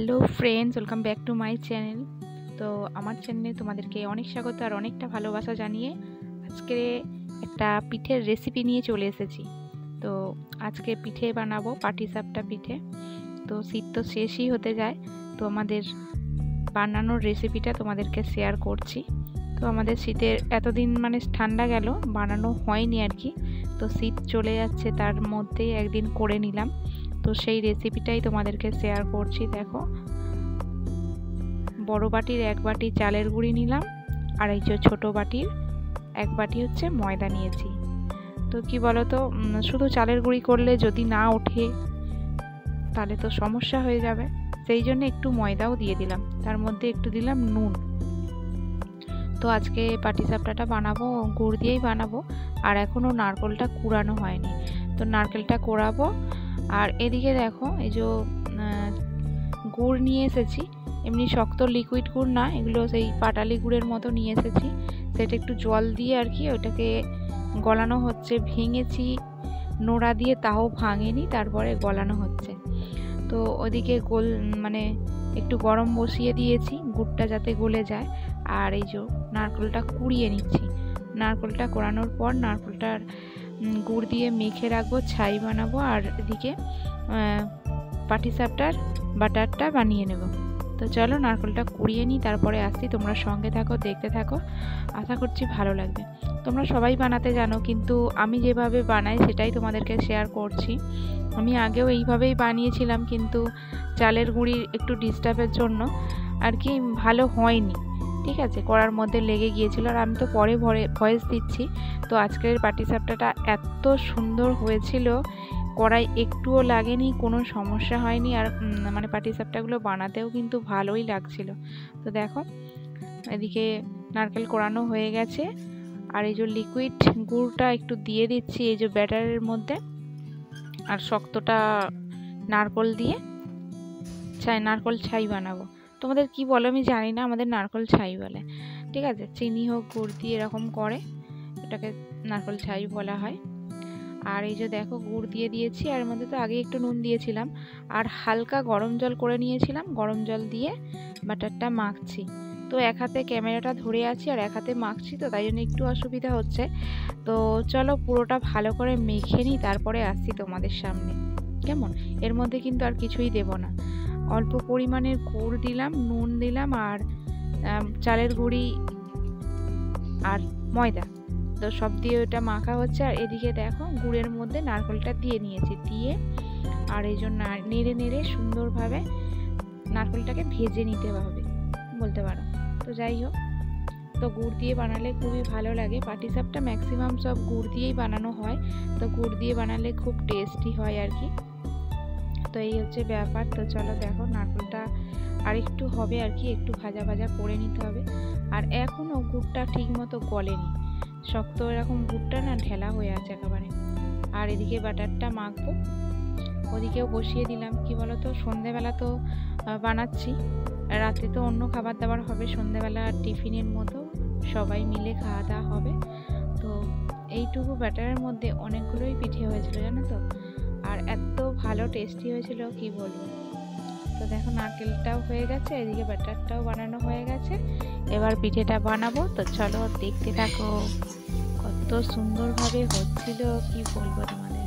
Hello friends, welcome back to my channel. তো আমার চ্যানেলে তোমাদেরকে অনেক স্বাগত আর অনেকটা ভালোবাসা জানিয়ে আজকে একটা পিঠের রেসিপি নিয়ে চলে এসেছি। তো আজকে পিঠে বানাবো, পাটিসাপটা পিঠে। তো শীত তো শেষই হতে যায়, তো আমাদের বানানোর রেসিপিটা তোমাদেরকে শেয়ার করছি। তো আমাদের শীতের এতদিন ঠান্ডা গেল, বানানো হয়নি আর কি। তো শীত চলে যাচ্ছে, তার মধ্যেই একদিন করে নিলাম। তো সেই রেসিপিটাই তোমাদেরকে শেয়ার করছি। দেখো, বড় বাটির 1 বাটি চালের গুঁড়ি নিলাম, আর এই যে ছোটো বাটির 1 বাটি হচ্ছে ময়দা নিয়েছি। তো কি বলো তো, শুধু চালের গুঁড়ি করলে যদি না ওঠে তাহলে তো সমস্যা হয়ে যাবে, সেই জন্য একটু ময়দাও দিয়ে দিলাম, তার মধ্যে একটু দিলাম নুন। তো আজকে পাটিসাপটাটা বানাবো গুড় দিয়েই বানাবো, আর এখনও নারকেলটা কুড়ানো হয়নি, তো নারকেলটা কোড়াবো। আর এদিকে দেখো, এই যে গুড় নিয়ে এসেছি, এমনি শক্ত লিকুইড গুড় না, এগুলো সেই পাটালি গুড়ের মতো নিয়ে এসেছি। সেটা একটু জল দিয়ে আর কি ওইটাকে গলানো হচ্ছে। ভেঙেছি নোড়া দিয়ে, তাও ভাঙেনি, তারপরে গলানো হচ্ছে। তো ওদিকে একটু গরম বসিয়ে দিয়েছি, গুড়টা যাতে গলে যায়। আর এই যে নারকেলটা কুড়িয়ে নিচ্ছি। নারকেলটা কোড়ানোর পর নারকেলটার গুড় দিয়ে মেখে রাখবো, ছাই বানাবো। আর এদিকে পাটিসাপটার বাটারটা বানিয়ে নেব। তো চলো নারকেলটা কুড়িয়ে নিই, তারপরে আসছি। তোমরা সঙ্গে থাকো, দেখতে থাকো, আশা করছি ভালো লাগবে। তোমরা সবাই বানাতে জানো, কিন্তু আমি যেভাবে বানাই সেটাই তোমাদেরকে শেয়ার করছি। আমি আগেও এইভাবেই বানিয়েছিলাম, কিন্তু চালের গুঁড়ির একটু ডিস্টার্বের জন্য আর কি ভালো হয়নি, ঠিক আছে, করার মধ্যে লেগে গিয়েছিল। আর আমি তো পরে ভয়েস দিচ্ছি। তো আজকের পাটিসাপটাটা এত সুন্দর হয়েছিল, কড়াই একটুও লাগেনি, কোনো সমস্যা হয়নি। আর পাটিসাপটাগুলো বানাতেও কিন্তু ভালোই লাগছিল। তো দেখো, এদিকে নারকেল কোড়ানো হয়ে গেছে, আর এই যে লিকুইড গুড়টা একটু দিয়ে দিচ্ছি এই যে ব্যাটারের মধ্যে। আর শক্তটা নারকেল দিয়ে নারকেল ছাই বানাবো। তোমাদের কি বলো আমি জানি না, আমাদের নারকেল ছাই বলে, ঠিক আছে। চিনি হোক গুড় দিয়ে এরকম করে, এটাকে নারকেল ছাই বলা হয়। আর এই যে দেখো, গুড় দিয়ে দিয়েছি, আর এর মধ্যে তো আগে একটু নুন দিয়েছিলাম, আর হালকা গরম জল করে নিয়েছিলাম। গরম জল দিয়ে বাটারটা মাখছি। তো এক হাতে ক্যামেরাটা ধরে আছি আর এক হাতে মাখছি, তো তাই জন্য একটু অসুবিধা হচ্ছে। তো চলো পুরোটা ভালো করে মেখে নিই, তারপরে আসছি তোমাদের সামনে, কেমন। এর মধ্যে কিন্তু আর কিছুই দেব না, অল্প পরিমাণের গুড় দিলাম, নুন দিলাম, আর চালের গুঁড়ি আর ময়দা, তো সব দিয়ে ওটা মাখা হচ্ছে। আর এদিকে দেখো, গুড়ের মধ্যে নারকেলটা দিয়ে নিয়েছি, দিয়ে আর এই জন্য নেড়ে নেড়ে সুন্দরভাবে নারকেলটাকে ভেজে নিতে হবে বলতে পারো। তো যাই হোক, তো গুড় দিয়ে বানালে খুবই ভালো লাগে। পাটিসাপটা ম্যাক্সিমাম সব গুড় দিয়েই বানানো হয়, তো গুড় দিয়ে বানালে খুব টেস্টি হয় আর কি। তো এই হচ্ছে ব্যাপার। তো চলো দেখো, নারকেলটা আর একটু হবে আর কি, একটু ভাজা ভাজা করে নিতে হবে। আর এখনও গুড়টা ঠিক মতো গলেনি, শক্ত এরকম গুড়টা না ঢেলা হয়ে আছে একেবারে। আর এদিকে বাটারটা মাখবো, ওদিকেও বসিয়ে দিলাম। কি বলতো, সন্ধেবেলা তো বানাচ্ছি, রাতে তো অন্য খাবার দাবার হবে, সন্ধেবেলা টিফিনের মতো সবাই মিলে খাওয়া দাওয়া হবে। তো এইটুকু ব্যাটারের মধ্যে অনেকগুলোই পিঠে হয়েছিল জানো তো, আর এত ভালো টেস্টি হয়েছিল কি বলবো। তো দেখো, নারকেলটাও হয়ে গেছে, এদিকে ব্যাটারটাও বানানো হয়ে গেছে, এবার পিঠেটা বানাবো। তো চলো দেখতে থাকো, কত সুন্দরভাবে হচ্ছিল কি বলবো তোমাদের।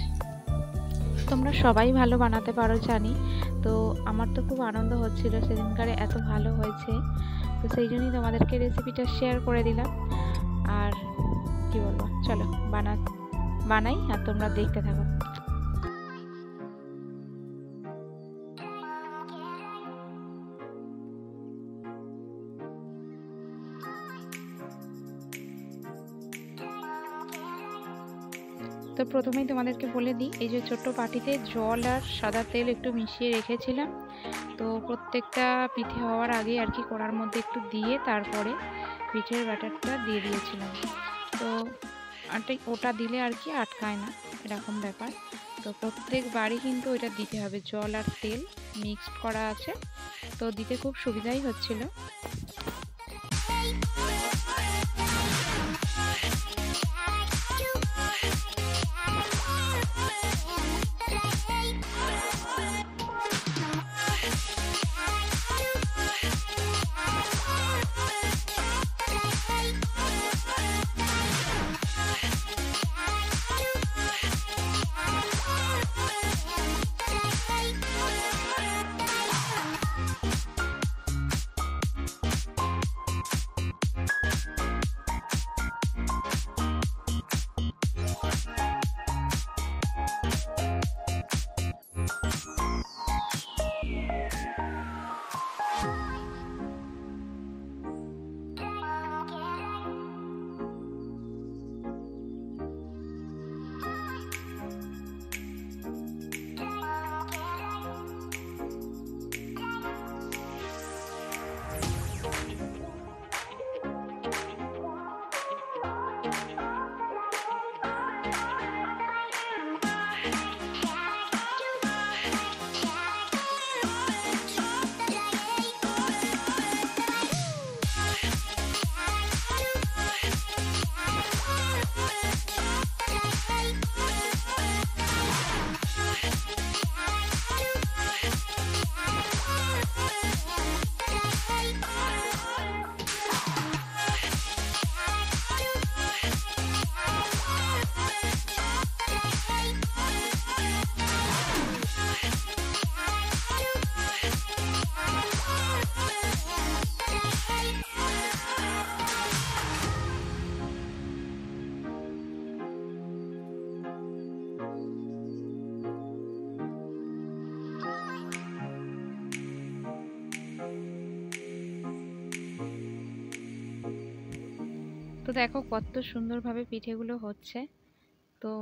তোমরা সবাই ভালো বানাতে পারো জানি, তো আমার তো খুব আনন্দ হচ্ছিল সেদিনকারে, এত ভালো হয়েছে। তো সেই জন্যই তোমাদেরকে রেসিপিটা শেয়ার করে দিলাম। আর কি বলবো, চলো বানাই আর তোমরা দেখতে থাকো। তো প্রথমেই তোমাদেরকে বলে দিই, এই যে ছোট্ট বাটিতে জল আর সাদা তেল একটু মিশিয়ে রেখেছিলাম। তো প্রত্যেকটা পিঠে হওয়ার আগে আর কি কড়ার মধ্যে একটু দিয়ে তারপরে পিঠের ব্যাটারটা দিয়ে দিয়েছিলাম। তো ওটা দিলে আর কি আটকায় না, এরকম ব্যাপার। তো প্রত্যেকবারই কিন্তু ওইটা দিতে হবে, জল আর তেল মিক্সড করা আছে, তো দিতে খুব সুবিধাই হচ্ছিল। তো দেখো কত সুন্দরভাবে পিঠেগুলো হচ্ছে। তো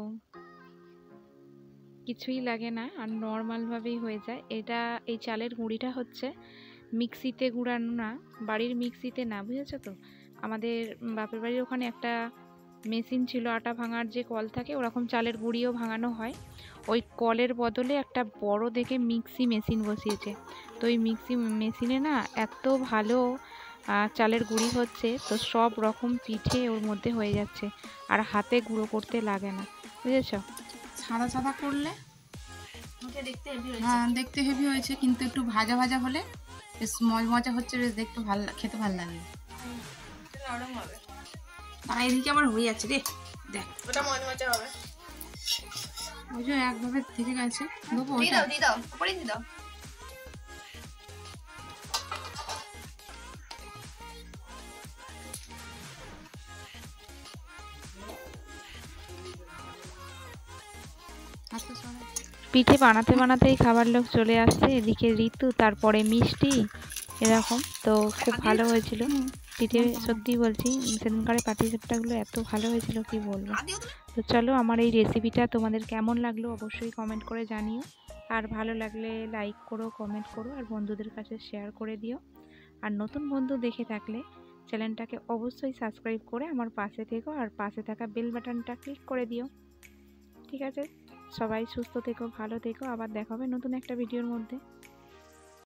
কিছুই লাগে না, আর নর্মালভাবেই হয়ে যায়। এটা এই চালের গুঁড়িটা হচ্ছে মিক্সিতে গুঁড়ানো না, বাড়ির মিক্সিতে না, বুঝেছো তো। আমাদের বাপের বাড়ির ওখানে একটা মেশিন ছিল, আটা ভাঙার যে কল থাকে, ওরকম চালের গুঁড়িও ভাঙানো হয়। ওই কলের বদলে একটা বড় দেখে মিক্সি মেশিন বসিয়েছে। তো ওই মিক্সি মেশিনে না এত ভালো চালের গুঁড়ি হচ্ছে, তো সব রকম পিঠে ওর মধ্যে হয়ে যাচ্ছে, আর হাতে গুঁড়ো করতে লাগে না, বুঝেছো। সাদা সাদা করলে হ্যাঁ দেখতে হেভি হয়েছে, কিন্তু একটু ভাজা ভাজা হলে বেশ মজমজা হচ্ছে, বেশ দেখতে ভালো, খেতে ভালো লাগে। আর এদিকে আবার হয়ে যাচ্ছে রে, দেখ ওটা মজমজা হবে। ওই যে একভাবে থেকে গেছে, দেবো দিয়ে দাও দিয়ে দাও, উপরে দিয়ে দাও। আস্তে সরে। পিঠে বানাতে বানাতেই খাবার লোক চলে আসছে, এদিকে ঋতু, তারপরে মিষ্টি, এরকম। তো খুব ভালো হয়েছিল পিঠে, সত্যি বলছি। সেদিনকারে পাটিসাপটাগুলো এত ভালো হয়েছিল কি বলবো। তো চলো, আমার এই রেসিপিটা তোমাদের কেমন লাগলো অবশ্যই কমেন্ট করে জানিও, আর ভালো লাগলে লাইক করো, কমেন্ট করো, আর বন্ধুদের কাছে শেয়ার করে দিও। আর নতুন বন্ধু দেখে থাকলে চ্যানেলটাকে অবশ্যই সাবস্ক্রাইব করে আমার পাশে থেকো, আর পাশে থাকা বেল বাটনটা ক্লিক করে দিও। ঠিক আছে, সবাই সুস্থ থেকো, ভালো থেকো, আবার দেখা হবে নতুন একটা ভিডিওর মধ্যে।